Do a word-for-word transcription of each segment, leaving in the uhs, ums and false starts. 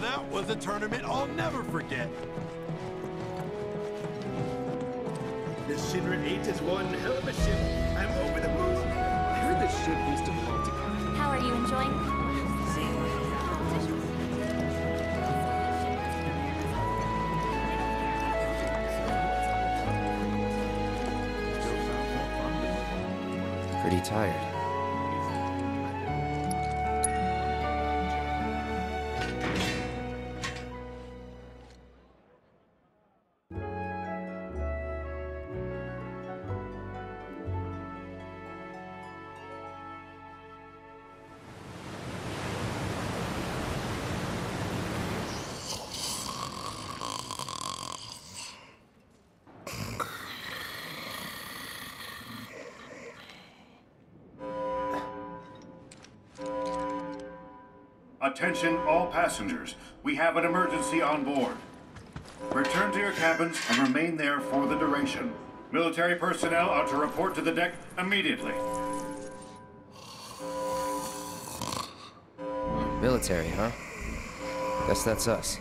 that was a tournament I'll never forget. This Shinra eight is one hell of a ship. I'm over the moon. I heard this ship used to belong to Captain. How are you enjoying? Pretty tired. Attention all passengers. We have an emergency on board. Return to your cabins and remain there for the duration. Military personnel are to report to the deck immediately. Military, huh? Guess that's us.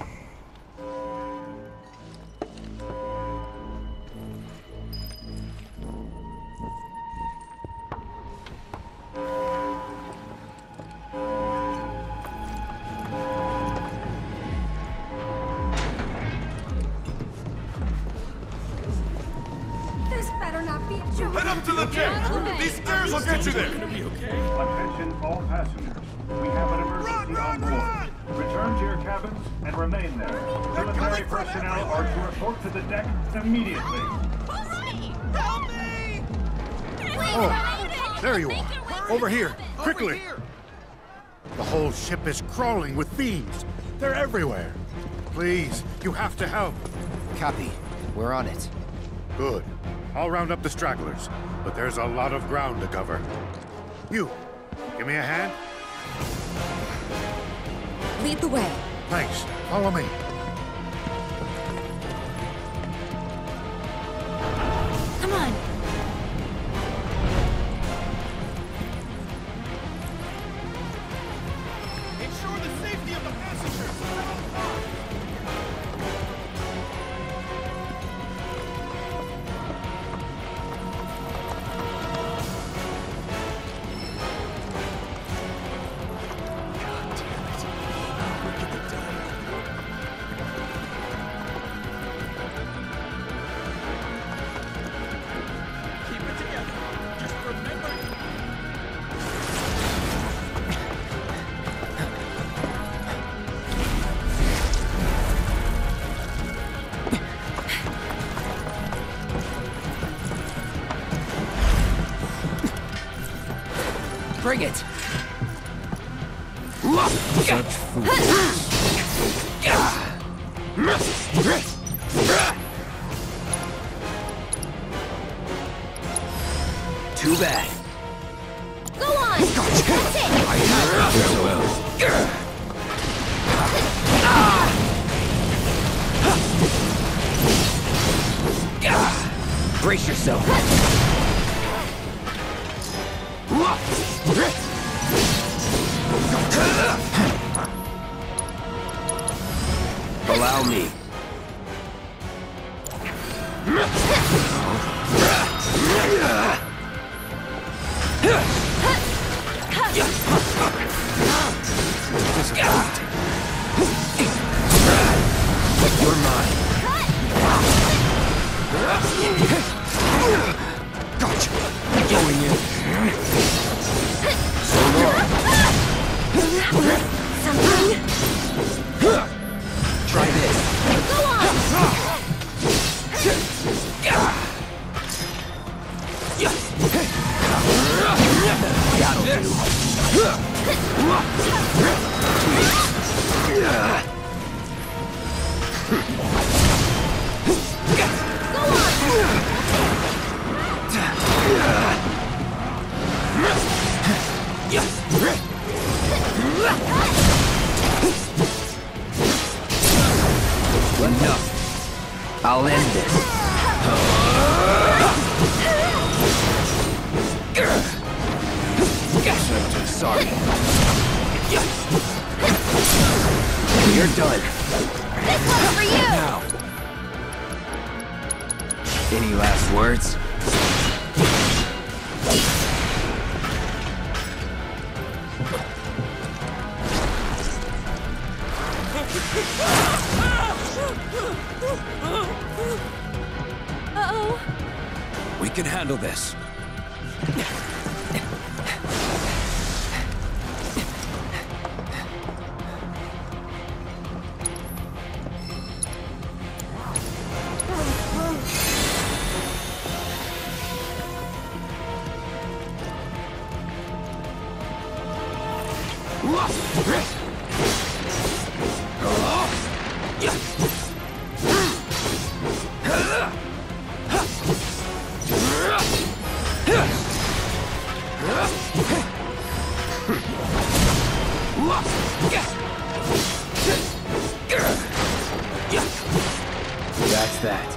Head up to the deck! These stairs will get you there! Attention all passengers. We have an emergency on board. Return to your cabins and remain there. Military personnel are to report to the deck immediately. Help me! Oh, there you are. Over here, quickly. The whole ship is crawling with fiends. They're everywhere. Please, you have to help. Copy. We're on it. Good. I'll round up the stragglers, but there's a lot of ground to cover. You, give me a hand? Lead the way. Thanks. Follow me. Come on. Ensure the safety of the passengers at all times! Bring it! Such fools. Too bad. Go on! That's it! I have it so well. Brace yourself. Allow me. You're mine. Gotcha. Going in. So long. Something. Try this. Go on! That'll do. Enough. I'll end this. Sorry. You're done. This one's for you! Now. Any last words? Uh-oh. We can handle this. That's that.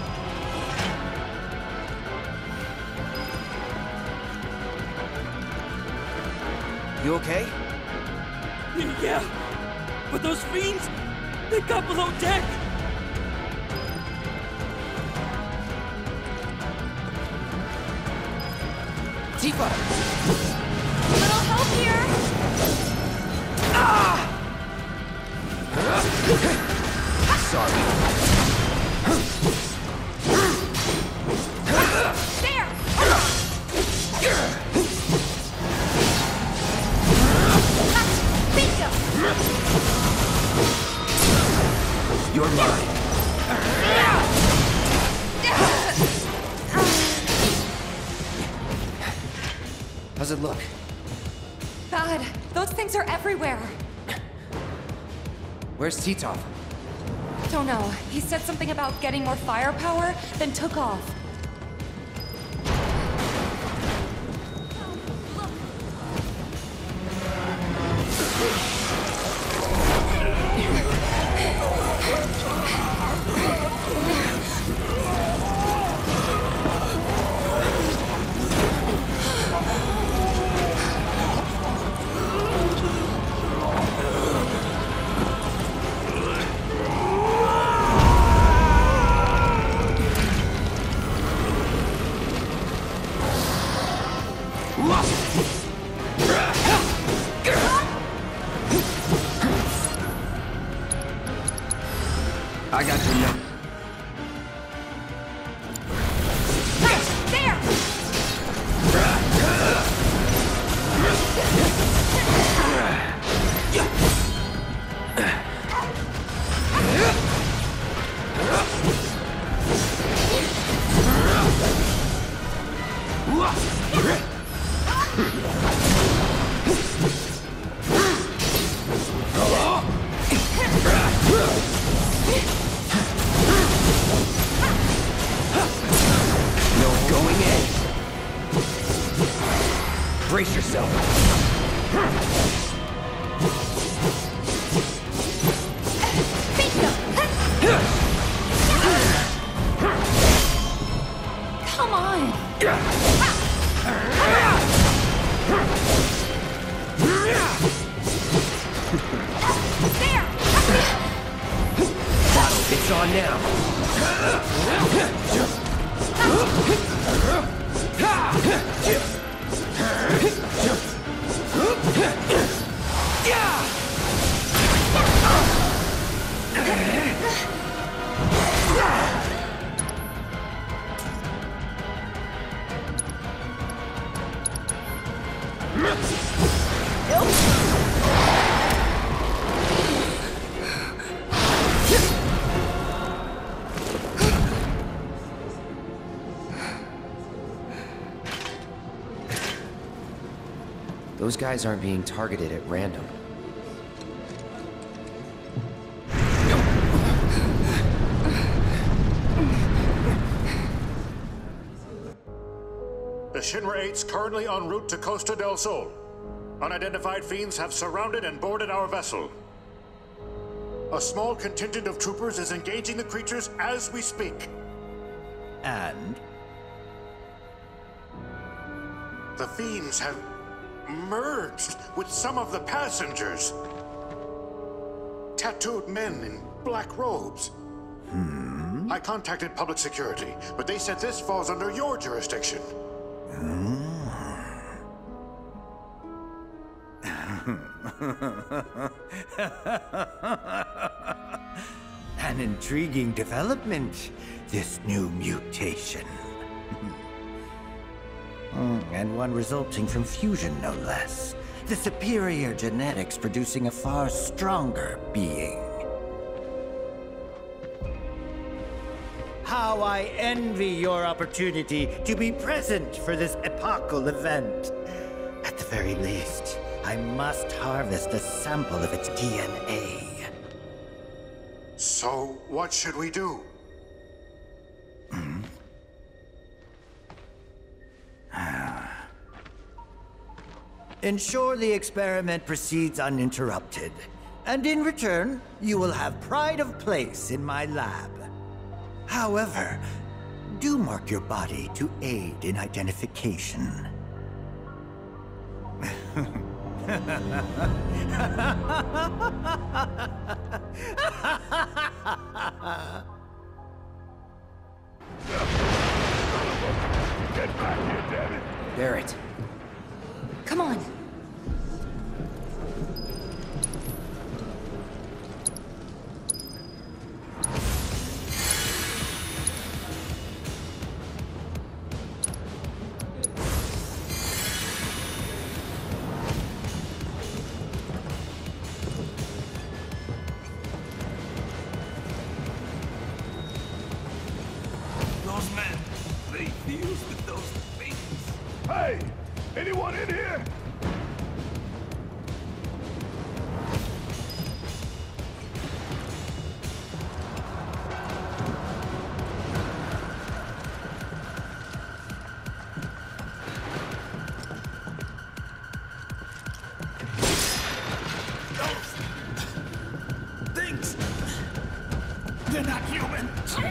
You okay? Yeah, but those fiends, they got below deck. Tifa! Little help here! Sorry. There! Bingo! You're mine. How's it look? God, those things are everywhere. Where's Titov? Don't know. He said something about getting more firepower, then took off. I got you now. There! No going in. Brace yourself. Bingo! Come on! There! It's on now. Those guys aren't being targeted at random. The Shinra eight's currently en route to Costa del Sol. Unidentified fiends have surrounded and boarded our vessel. A small contingent of troopers is engaging the creatures as we speak. And? The fiends have merged with some of the passengers. tattooed men in black robes. Hmm? I contacted public security, but they said this falls under your jurisdiction. An intriguing development, this new mutation. And one resulting from fusion, no less. The superior genetics producing a far stronger being. How I envy your opportunity to be present for this epochal event. At the very least, I must harvest a sample of its D N A. So, what should we do? Hmm? Ensure the experiment proceeds uninterrupted. And in return, you will have pride of place in my lab. However, do mark your body to aid in identification. Get back here, damn it! Barrett. Come on. Those men, they fused with those things. Hey! Anyone in here? Those things! They're not human!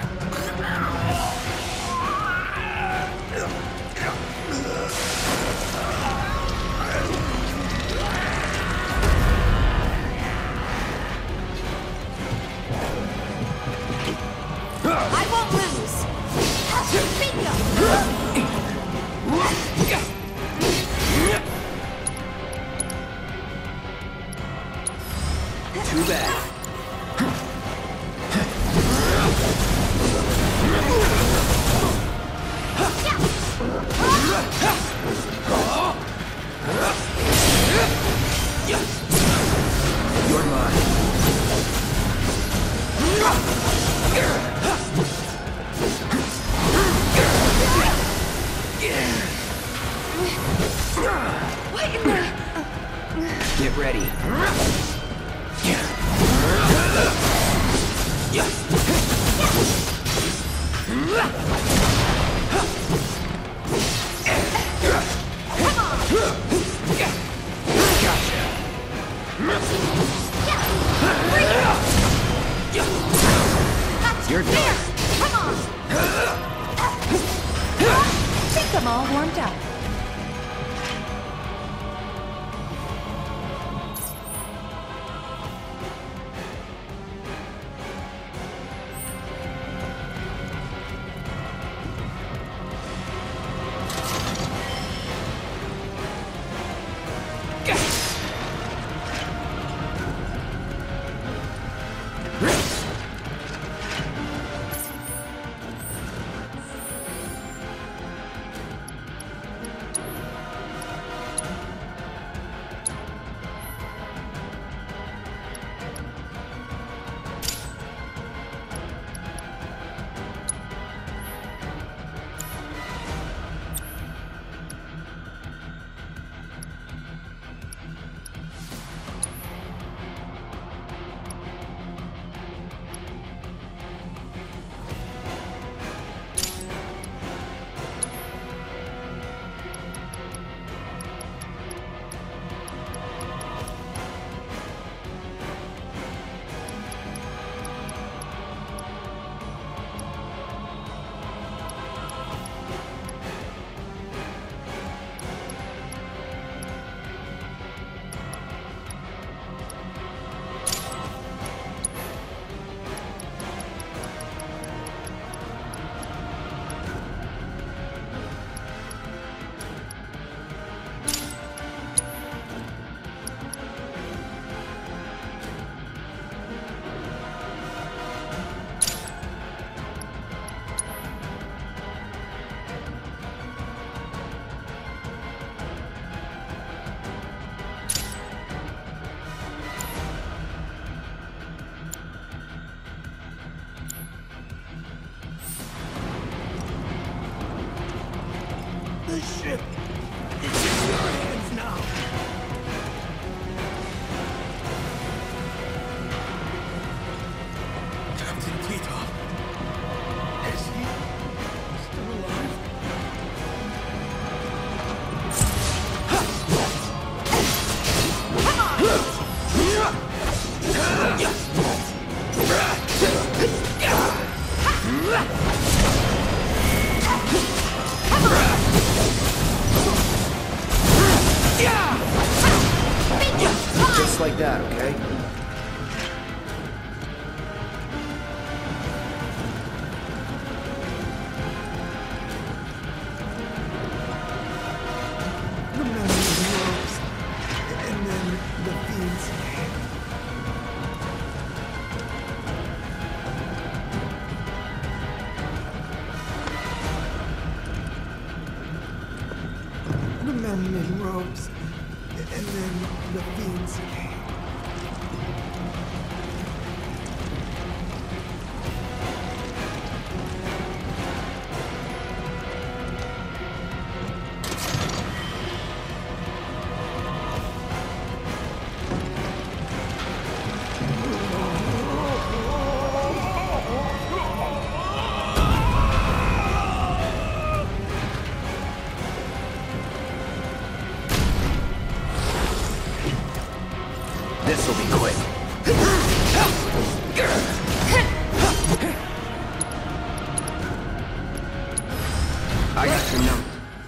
I won't lose! Bingo! Too bad. You're mine. What in the... Get ready. You're done. Come on! I think I'm all warmed up. The ship is in your hands now. Captain Tito. Is he still alive? Just like that, okay? The man with the ropes, and then the fiends. The man in robes, and then the fiends came. This'll be quick. I got your number.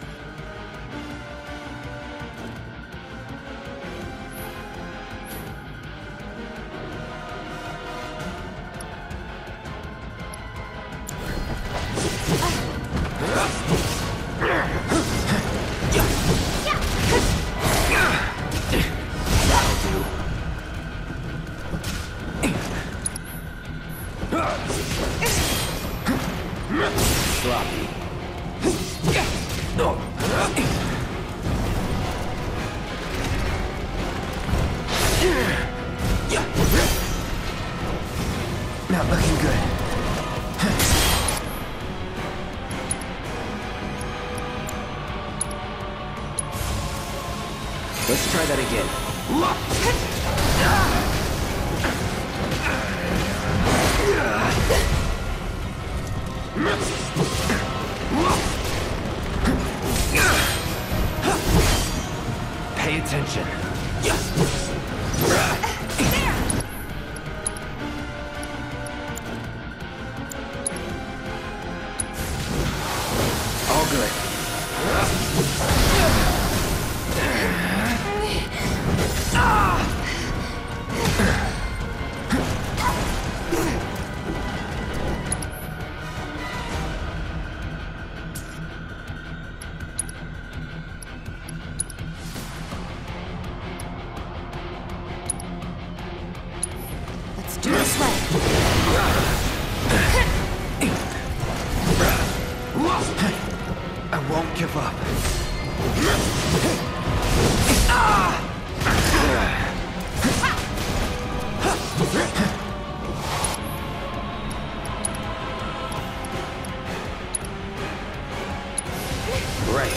Sloppy. Not looking good. Let's try that again. Pay attention. All good. Let's do this right. I won't give up. Right.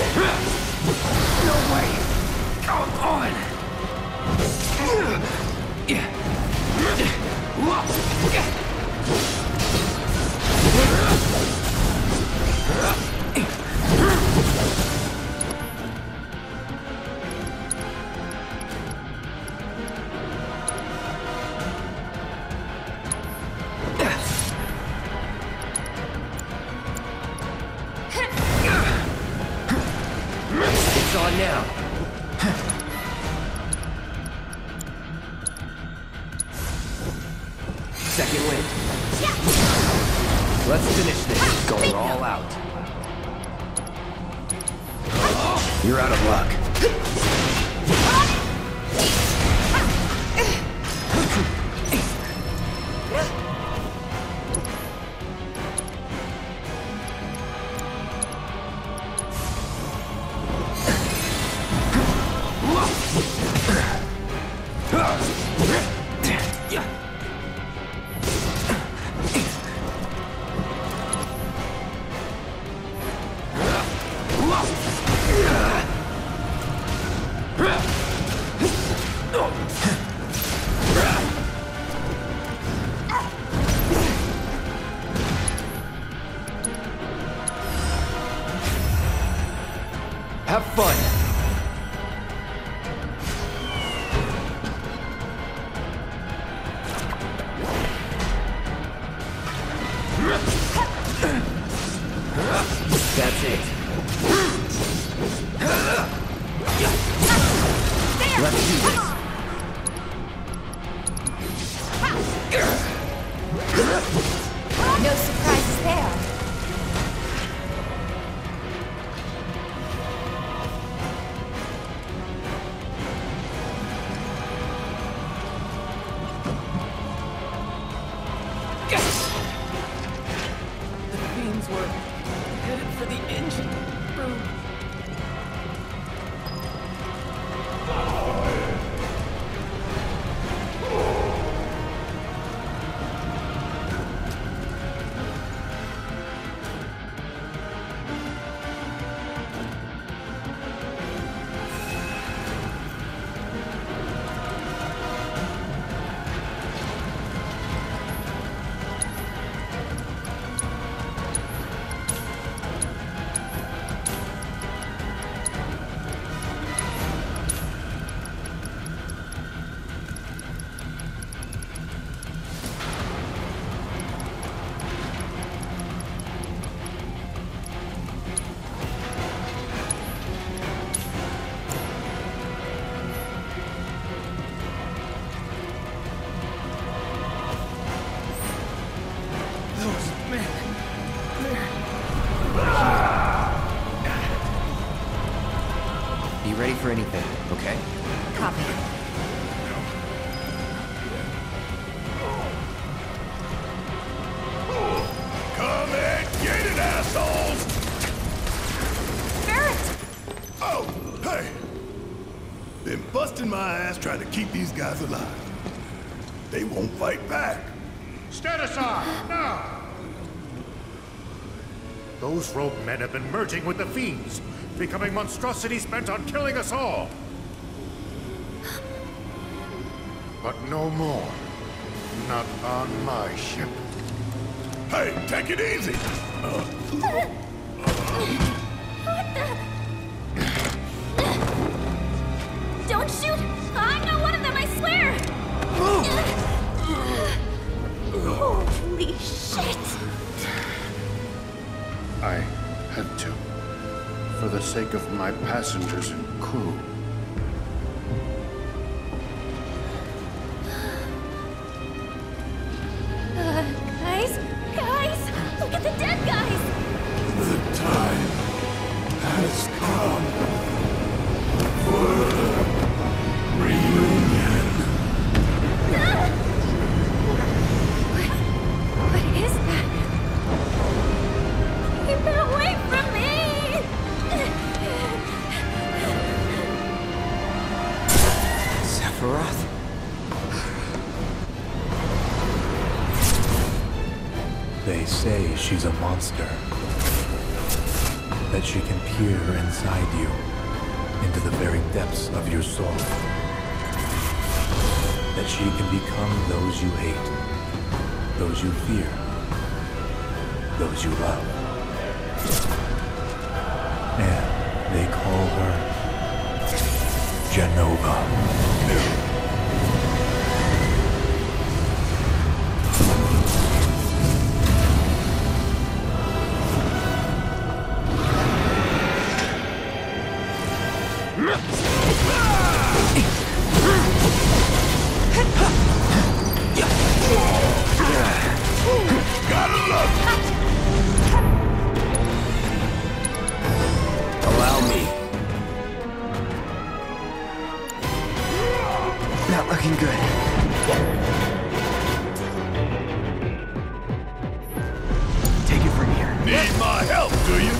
No way. Come on. It's on now. Second wind. Let's finish this. Going all out. You're out of luck. Whoa! Have fun. That's it. Let's do this. No surprises there. The fiends were headed for the engine room. Be ready for anything, okay? Copy. Come and get it, assholes! Barrett! Oh, hey! Been busting my ass trying to keep these guys alive. They won't fight back. Stand aside, now! Those rogue men have been merging with the fiends, becoming monstrosities bent on killing us all. But no more. Not on my ship. Hey, take it easy! Uh, Don't shoot! I'm not one of them, I swear! Holy shit! I had to. For the sake of my passengers and crew. Uh, guys? Guys! Look at the dead guys! the time has come for the reunion. What is that? Keep it away from me! Sephiroth? They say she's a monster. That she can peer inside you, into the very depths of your soul. That she can become those you hate, those you fear, those you love. And they call her Jenova. Gotta love it. Allow me. Not looking good. Take it from here. Need my help, do you?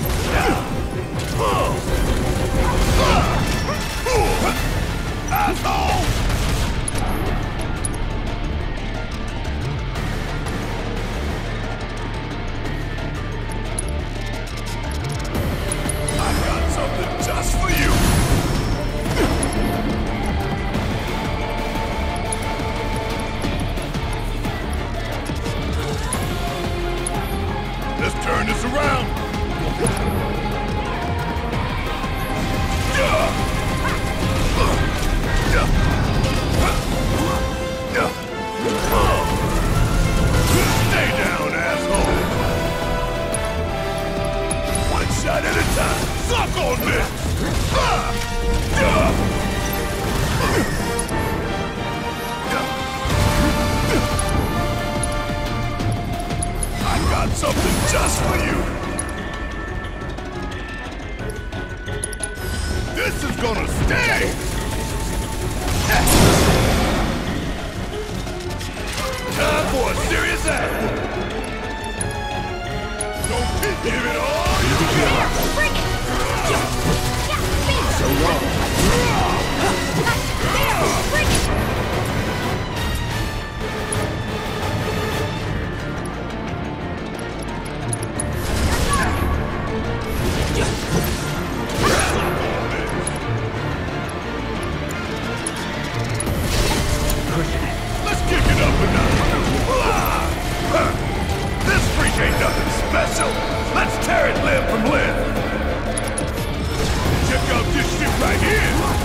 Asshole! I got something just for you. Let's turn this around. got something just for you. This is gonna stay. Time for a serious act. Don't give it all you got. Bring it! So long. There! Bring it! Let's kick it up a notch. This freak ain't nothing special. Let's tear it limb from limb. Check out this shit right here.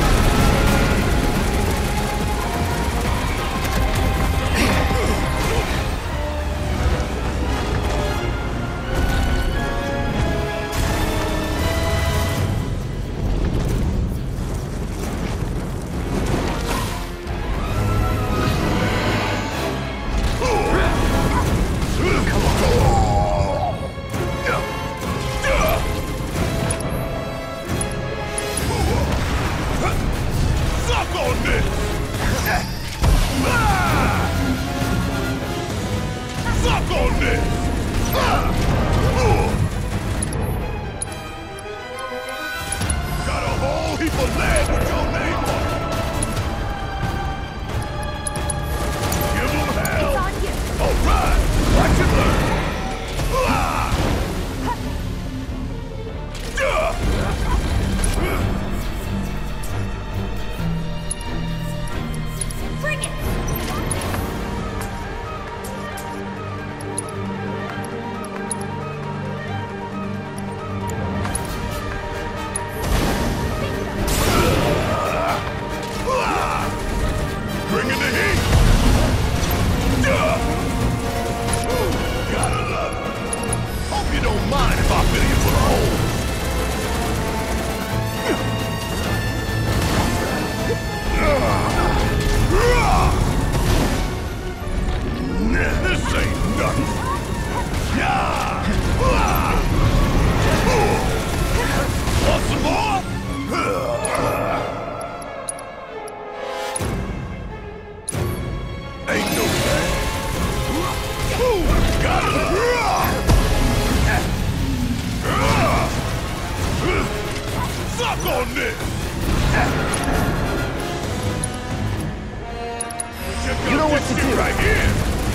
You know what to do. Right here.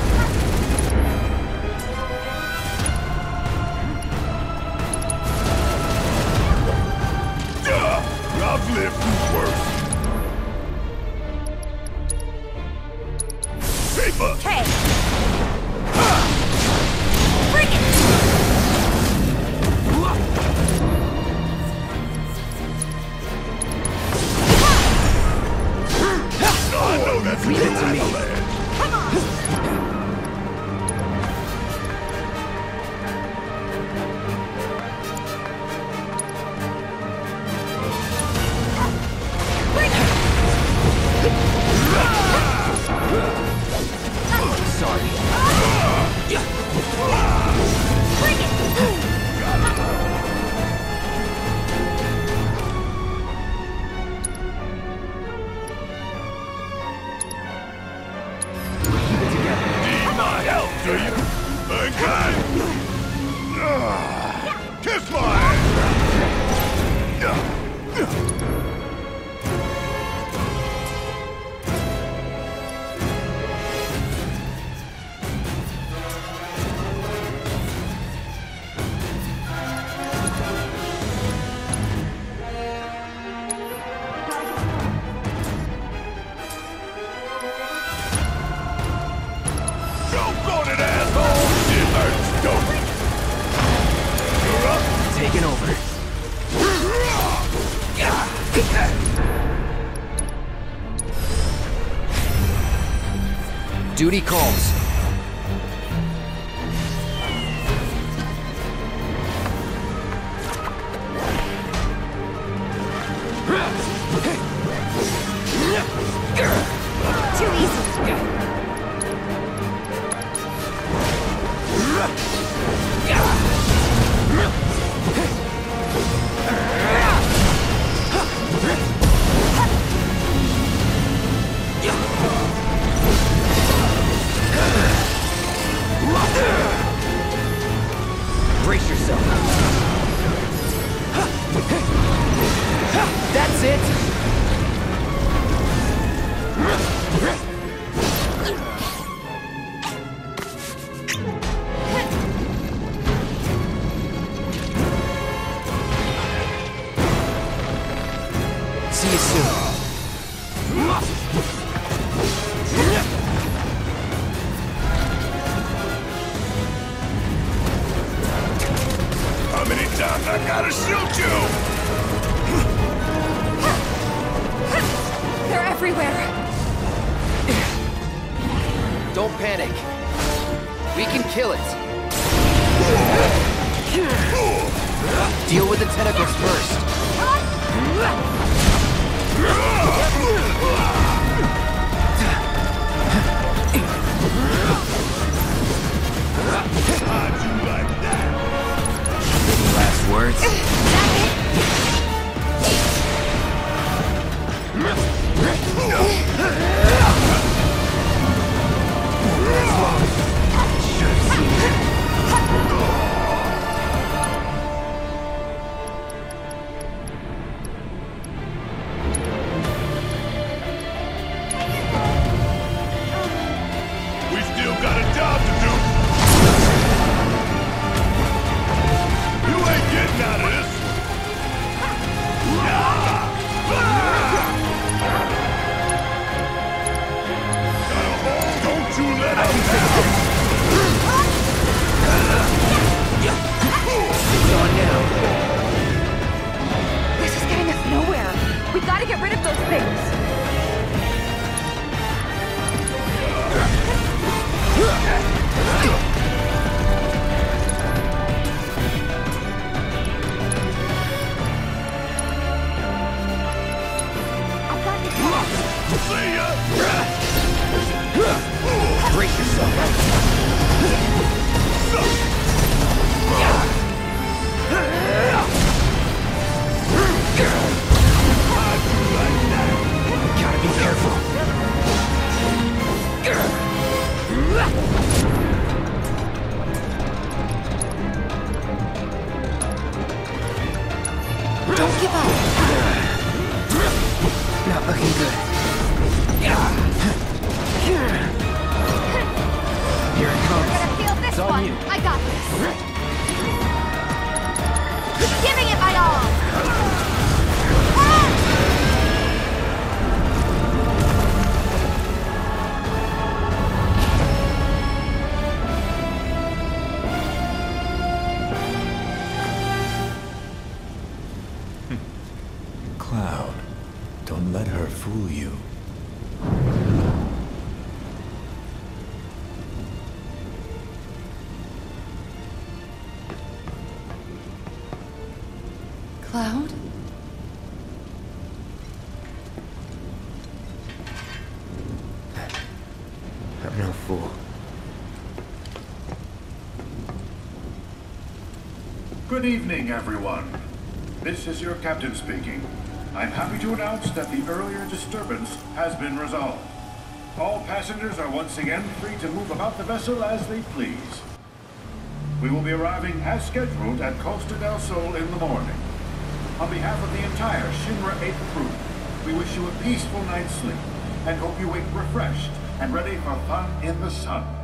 I've lived through worse. Paper! Hey! Bring it! I know that's Leave it to me. Come on! Sorry. Bring it! Need my help, do you? Okay. Ah, kiss my ass. Taking over. Duty calls. Too easy. Brace yourself. That's it. See you soon. How many times I gotta shoot you? They're everywhere. Don't panic. We can kill it. Deal with the tentacles first. How'd you like that? Last words? We still got a job to do. You ain't getting out of this. Don't you let him down. On now. This is getting us nowhere. We gotta get rid of those things. See ya. Brace yourself. Gotta be careful. Don't give up. Not looking good. Here it comes. You're gonna feel this It's on one. you. I got this. Giving it my all. Cloud, don't let her fool you. Cloud? I'm no fool. Good evening, everyone. This is your captain speaking. I'm happy to announce that the earlier disturbance has been resolved. All passengers are once again free to move about the vessel as they please. We will be arriving as scheduled at Costa del Sol in the morning. On behalf of the entire Shinra eight crew, we wish you a peaceful night's sleep and hope you wake refreshed and ready for fun in the sun.